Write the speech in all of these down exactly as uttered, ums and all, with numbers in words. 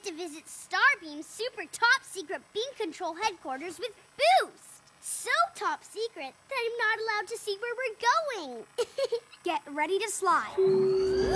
to visit StarBeam's super top secret beam control headquarters with Boost. So top secret that I'm not allowed to see where we're going. Get ready to slide. Woo!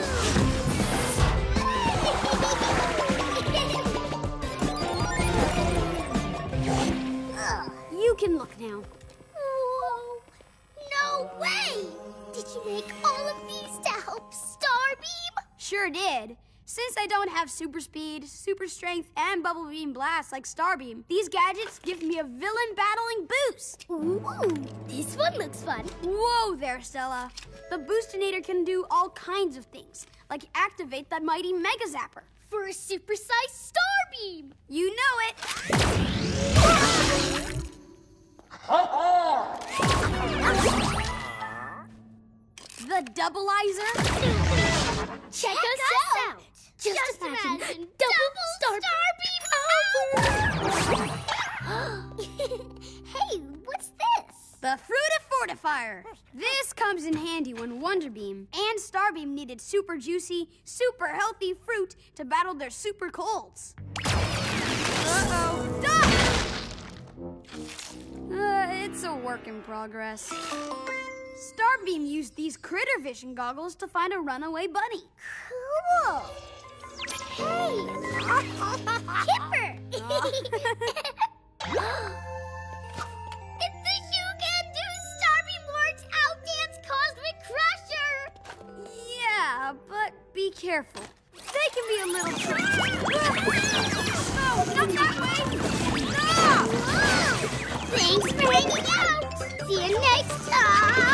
You can look now. Whoa! No way! Did you make all of these to help StarBeam? Sure did. Since I don't have super speed, super strength, and bubble beam blast like StarBeam, these gadgets give me a villain battling boost. Ooh, this one looks fun. Whoa there, Stella. The Boostinator can do all kinds of things, like activate that mighty Mega Zapper. For a supersized StarBeam. You know it. The Double-izer. Check, Check us, us out. out. Just, Just imagine, imagine double StarBeam. Hey, what's this? The Fruit Fortifier. This comes in handy when Wonderbeam and StarBeam needed super juicy, super healthy fruit to battle their super colds. Uh-oh. Stop! Uh, it's a work in progress. StarBeam used these critter vision goggles to find a runaway bunny. Cool. Hey, Kipper. It's the You-Can-Do StarBeam Lord's Outdance Cosmic Crusher. Yeah, but be careful. They can be a little tricky. No, not that way. No! Thanks for hanging out. See you next time.